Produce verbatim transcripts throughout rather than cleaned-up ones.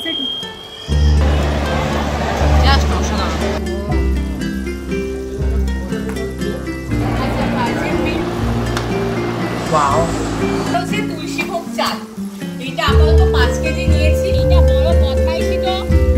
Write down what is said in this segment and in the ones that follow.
Just অসাধারণ। Wow, হচ্ছে তুলসী ভোগ চাল। এটা আপাতত পাঁচ কেজি নিয়েছি। এটা বড় বদমাইশি তো।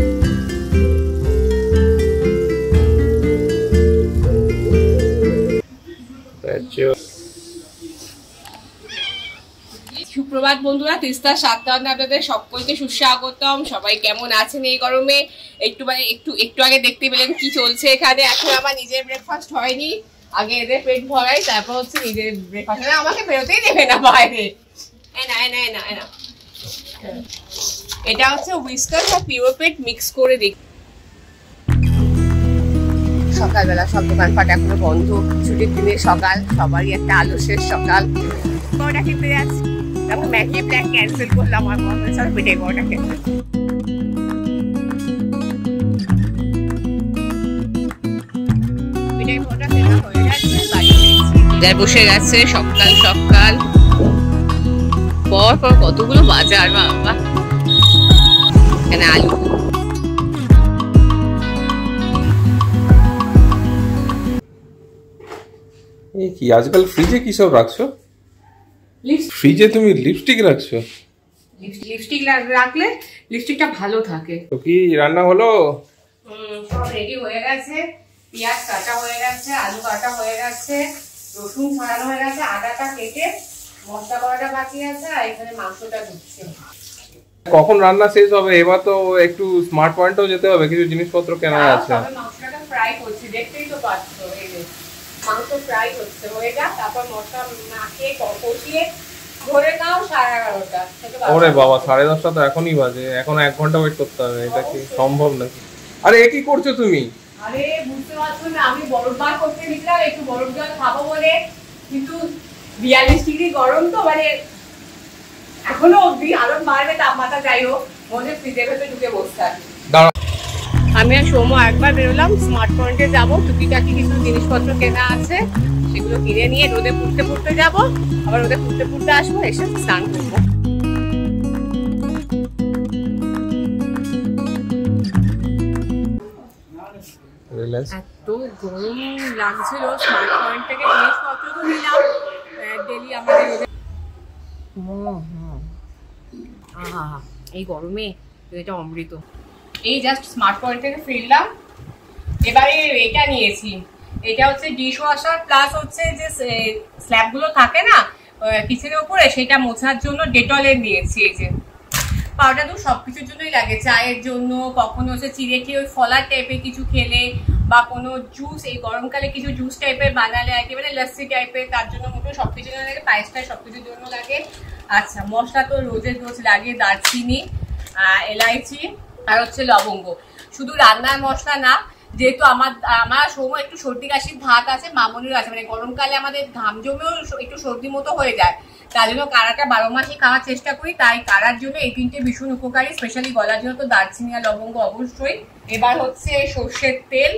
সুপ্রভাত বন্ধুরা, তিস্তার সাতটায় আপনাদের সকলকে সুস্বাগতম। সবাই কেমন আছেন এই গরমে? একটু মানে একটু একটু আগে দেখতে পেলেন কি চলছে এখানে। এখন আমার নিজের ব্রেকফাস্ট হয়নি, আগে এদের পেট ভরাই, তারপর হচ্ছে নিজের ব্রেকফাস্ট। আমাকে বেরোতেই দেবে না বাইরে। এটা হচ্ছে হুইস্কাস আর পিওরপেট মিক্স করে দিই। সকালবেলা সব দোকানপাট এখনো বন্ধ, ছুটির দিনে সকাল, সবারই একটা আলস্যের সকাল। বড়টা খেতে যাচ্ছি, তারপর ম্যাগি প্ল্যান ক্যান্সেল করলাম। আমার মনে হচ্ছে পেটে বড়টা খেতে। বসে গেছে সকাল সকাল, পর পর কতগুলো বাজার বাবা। এখানে আলু, এই কি আজকাল ফ্রিজে কি সব রাখছো? ফ্রিজে তুমি লিপস্টিক রাখছো? লিপস্টিক রাখলে লিপস্টিকটা ভালো থাকে। তো কি রান্না হলো? সব রেডি হয়ে গেছে, পেঁয়াজ কাটা হয়ে গেছে, আলু কাটা হয়ে গেছে, রসুন ছাড়ানো হয়ে গেছে, আদাটা কেটে মশলা করাটা বাকি আছে, আর এখানে মাংসটা ঢুকছে। কখন রান্না শেষ হবে? এবার তো একটু স্মার্ট পয়েন্টেও যেতে হবে, কিছু জিনিসপত্র কেনা আছে। মাংসটা ফ্রাই করছি, দেখতেই তো পাচ্ছ। এই যে মাংস ফ্রাই হচ্ছে, হয়ে যাক, তারপর মশলা মাখিয়ে কষিয়ে ধরে নাও সাড়ে এগারোটা। ওরে বাবা, সাড়ে দশটা তো এখনই বাজে, এখন এক ঘন্টা ওয়েট করতে হবে। এটা কি সম্ভব নাকি? আরে এ কি করছো তুমি? আরে বুঝতে পারছো না, আমি বরফ বার করতে নিলাম একটু বরফ জল খাবো বলে, কিন্তু বিয়াল্লিশ ডিগ্রি গরম তো, মানে এখনো অব্দি আরো বাড়বে তাপমাত্রা। যাই হোক, মনে ফ্রিজের ভেতরে ঢুকে বসতে থাকি। আমি আর সৌম্য একবার বেরোলাম স্মার্ট পয়েন্টে যাবো, টুকিটাকি কিছু জিনিসপত্র কেনা আছে, সেগুলো কিনে নিয়ে রোদে পুড়তে পুড়তে যাবো, আবার রোদে পুড়তে পুড়তে আসবো, এসে স্নান করবো। এত গরম লাগছিল, স্মার্ট পয়েন্ট থেকে জিনিসপত্র তো নিলাম ডেলি আমাদের। এই গরমে এটা অমৃত। এই জাস্ট স্মার্ট পয়েন্ট থেকে ফিরলাম, এবারে এটা নিয়েছি। এটা হচ্ছে ডিশ ওয়াশার প্লাস হচ্ছে যে স্ল্যাব গুলো থাকে না কিচেনের উপরে, সেটা মোছার জন্য ডেটলের নিয়েছি। এই যে পাউডার তো সবকিছুর জন্যই লাগে, চায়ের জন্য, কখনো হচ্ছে চিড়ে খেয়ে ওই ফলার টাইপের কিছু খেলে, বা কোনো জুস, এই গরমকালে কিছু জুস টাইপের বানালে একেবারে লস্যি টাইপের, তার জন্য মোটো সবকিছুর জন্য লাগে, পায়েসটা সবকিছুর জন্য লাগে। আচ্ছা, মশলা তো রোজের রোজ লাগে, দারচিনি, এলাইচি আর হচ্ছে লবঙ্গ। শুধু রান্নার মশলা না, যেহেতু আমার আমার সময় একটু সর্দি কাশির ধাত আছে, মামনির আছে, মানে গরমকালে আমাদের ঘাম জমেও একটু সর্দি মতো হয়ে যায়, তার জন্য কাড়াটা বারো মাসই খাওয়ার চেষ্টা করি। তাই কাড়ার জন্য এই তিনটে ভীষণ উপকারী, স্পেশালি গলার জন্য তো দারচিনি আর লবঙ্গ অবশ্যই। এবার হচ্ছে সর্ষের তেল,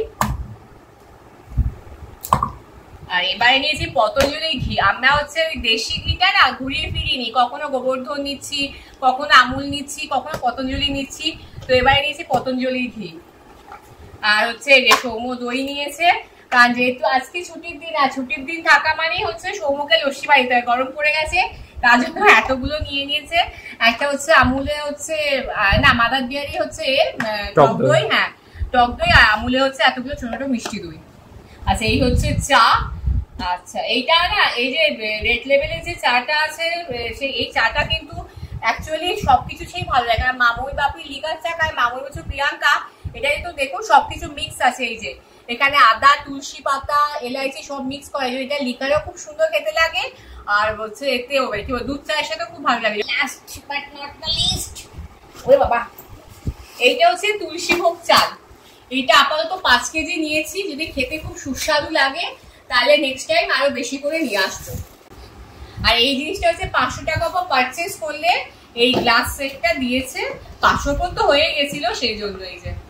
আর এবারে নিয়েছি পতঞ্জলি ঘি। আমরা হচ্ছে ওই দেশি ঘিটা না ঘুরিয়ে ফিরিয়ে নি, কখনো গোবর্ধন নিচ্ছি, কখনো আমুল নিচ্ছি, কখনো পতঞ্জলি নিচ্ছি, তো এবারে নিয়েছি পতঞ্জলি ঘি। আর হচ্ছে সৌম্য দই নিয়েছে, কারণ যেহেতু আজকে ছুটির দিন, আর ছুটির দিন থাকা মানেই হচ্ছে সৌম্যকে লস্যি বাড়িতে হয়, গরম পড়ে গেছে, তার জন্য এতগুলো নিয়ে নিয়েছে। একটা হচ্ছে আমুলে হচ্ছে না মাদার ডেয়ারি হচ্ছে টক দই, হ্যাঁ টক দই, আর আমুলে হচ্ছে এতগুলো ছোট ছোট মিষ্টি দই। আচ্ছা, এই হচ্ছে চা। আচ্ছা, এইটা না এই যে রেড লেভেলের যে চাটা আছে, সেই এই চাটা কিন্তু অ্যাকচুয়ালি সবকিছু সেই ভালো লাগে। আর মামুই বাপি লিকার চা খায়, মামুই হচ্ছে প্রিয়াঙ্কা, এটা কিন্তু দেখুন সবকিছু মিক্স আছে। এই যে এখানে আদা, তুলসী পাতা, এলাইচি সব মিক্স করা, এটা লিকারেও খুব সুন্দর খেতে লাগে, আর হচ্ছে এতেও কি দুধ চায়ের সাথে খুব ভালো লাগে। Last but not the least, ওরে বাবা, এইটা হচ্ছে তুলসী ভোগ চাল। এইটা আপাতত পাঁচ কেজি নিয়েছি, যদি খেতে খুব সুস্বাদু লাগে তাহলে নেক্সট টাইম আরো বেশি করে নিয়ে আসবো। আর এই জিনিসটা হচ্ছে পাঁচশো টাকা পর পারচেস করলে এই গ্লাস সেটটা দিয়েছে, পাঁচশো পর্যন্ত হয়ে গেছিল, সেই জন্য। এই যে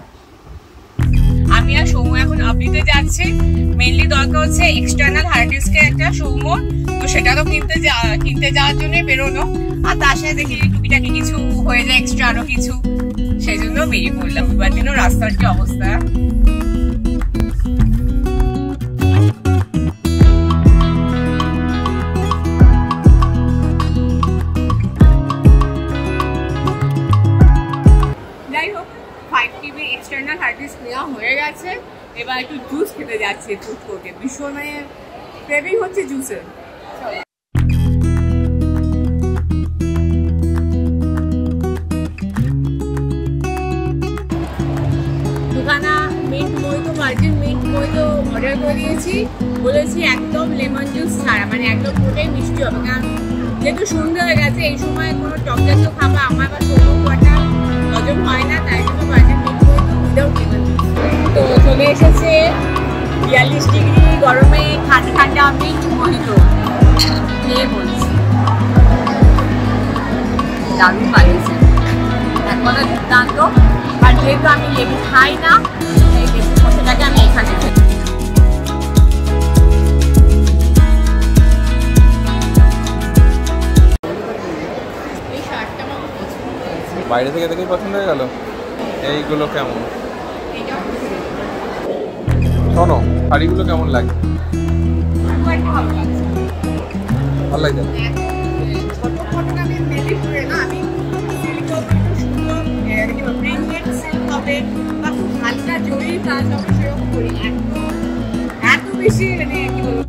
আমি আর সৌম্য এখন আপনিতে যাচ্ছি, মেনলি দরকার হচ্ছে এক্সটার্নাল হার্ড ডিস্কের একটা সৌম্য, তো সেটা তো কিনতে কিনতে যাওয়ার জন্য বেরোনো। আর তার সাথে দেখি একটু টুকিটাকি কিছু হয়ে যায় এক্সট্রা আরো কিছু, সেই জন্য বেরিয়ে পড়লাম। এবার দিনও রাস্তার কি অবস্থা। যাই হোক, five TB external hard disk নেওয়া হয়ে গেছে। এবার একটু জুস খেতে যাচ্ছে ফুড কোর্টে, ভীষণ মানে ক্রেভিং হচ্ছে জুসের। দুখানা মিন্ট মইতো, ভার্জিন মিন্ট মইতো অর্ডার করে দিয়েছি। বলেছি একদম লেমন জুস ছাড়া, মানে একদম পুরোটাই মিষ্টি হবে, কারণ যেহেতু সন্ধ্যে হয়ে গেছে এই সময় কোনো টক জাতীয় খাবার আমার বা সৌম্য খাওয়াটা হজম হয় না, তাই জন্য virgin mint mojito without lemon juice. তো চলে এসেছে বিয়াল্লিশ ডিগ্রি গরমে ঠান্ডা ঠান্ডা মিন্ট মহিতো, খেয়ে বলছি দারুণ বানিয়েছে, এক কথা দুর্দান্ত। বাট যেহেতু আমি লেবু খাই না, এই লেবু মশলাটাকে আমি এখানে খাই। এই শার্টটা আমার পছন্দ হয়েছে, বাইরে থেকে দেখেই পছন্দ হয়ে গেল। এইগুলো কেমন শোনো, শাড়িগুলো কেমন লাগে? ভালো লাগছে, ভালো লাগে। ছোট ছোট আমি মেলি করে না, আমি সিল্ক সুন্দর প্রিন্টেড সিল্ক হবে বা খুব হালকা জরি কাজ হবে সেরকম করি, এত বেশি মানে কি বলবো।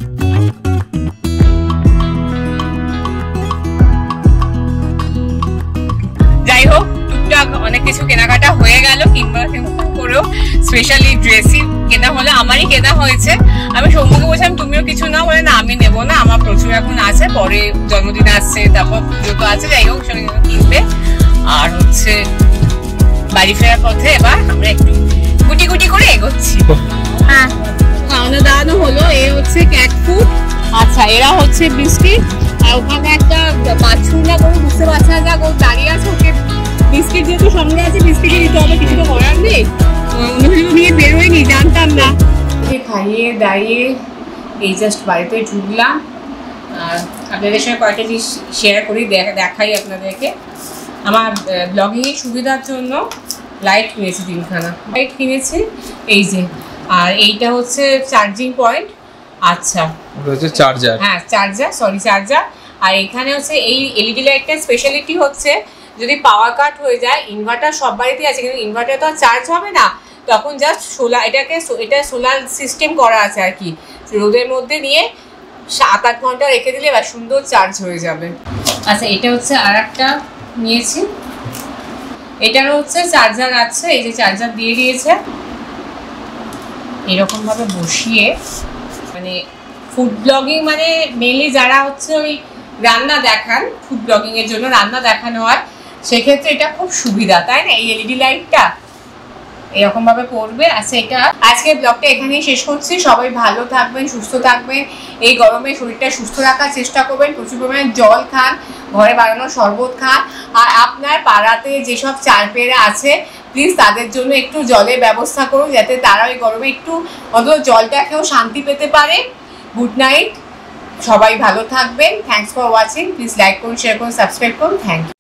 যাই হোক, টুকটাক অনেক কিছু কেনাকাটা হয়ে গেল, কিংবা করেও স্পেশালি ড্রেসই কেনা হলো, আমারই কেনা হয়েছে। আমি সৌম্যকে বলছিলাম তুমিও কিছু নাও, বলে না আমি নেবো না, আমার প্রচুর এখন আছে, পরে জন্মদিন আসছে, তারপর পুজো তো আছে, যাই হোক সঙ্গে কিনবে। আর হচ্ছে বাড়ি ফেরার পথে এবার আমরা একটু গুটি গুটি করে এগোচ্ছি। হ্যাঁ, খাওয়ানো দাওয়ানো হলো। এ হচ্ছে ক্যাট ফুড, আচ্ছা এরা হচ্ছে বিস্কিট, আর ওখানে একটা বাছুর না কোনো বুঝতে পারছে না, যা ও দাঁড়িয়ে আছে, ওকে বিস্কিট যেহেতু সঙ্গে আছে বিস্কিটই দিতে হবে, কিছু তো করার নেই। অন্যগুলো নিয়ে বেরোয়নি, জানতাম না। খাইয়ে দাইয়ে এই জাস্ট বাড়িতে ঢুকলাম, আর আপনাদের সঙ্গে কয়েকটা জিনিস শেয়ার করি, দেখাই আপনাদেরকে। আমার ব্লগিংয়ের সুবিধার জন্য লাইট কিনেছি তিনখানা, লাইট কিনেছি এই যে, আর এইটা হচ্ছে চার্জিং পয়েন্ট। আচ্ছা হচ্ছে চার্জার, হ্যাঁ চার্জার, সরি চার্জার। আর এখানে হচ্ছে এই এলইডি লাইটটার স্পেশালিটি হচ্ছে যদি পাওয়ার কাট হয়ে যায়, ইনভার্টার সব বাড়িতেই আছে, কিন্তু ইনভার্টার তো আর চার্জ হবে না, তখন জাস্ট সোলার, এটাকে এটা সোলার সিস্টেম করা আছে আর কি, রোদের মধ্যে নিয়ে সাত আট ঘন্টা রেখে দিলে এবার সুন্দর চার্জ হয়ে যাবে। আচ্ছা এটা হচ্ছে আর একটা নিয়েছি, এটারও হচ্ছে চার্জার আছে, এই যে চার্জার দিয়ে দিয়েছে, এরকম ভাবে বসিয়ে, মানে ফুড ব্লগিং মানে মেনলি যারা হচ্ছে ওই রান্না দেখান, ফুড ব্লগিং এর জন্য রান্না দেখানো হয়, সেক্ষেত্রে এটা খুব সুবিধা, তাই না? এই এলইডি লাইটটা এরকম ভাবে পড়বে। আচ্ছা এটা আজকের ব্লগটা এখানেই শেষ করছি। সবাই ভালো থাকবেন, সুস্থ থাকবেন, এই গরমে শরীরটা সুস্থ রাখার চেষ্টা করবেন, প্রচুর পরিমাণে জল খান, ঘরে বানানো শরবত খান, আর আপনার পাড়াতে যেসব চার পেয়ারা আছে প্লিজ তাদের জন্য একটু জলের ব্যবস্থা করুন, যাতে তারা ওই গরমে একটু অন্তত জলটা খেয়েও শান্তি পেতে পারে। গুড নাইট, সবাই ভালো থাকবেন, thanks for watching, please like করুন, শেয়ার করুন, সাবস্ক্রাইব করুন, থ্যাংক ইউ।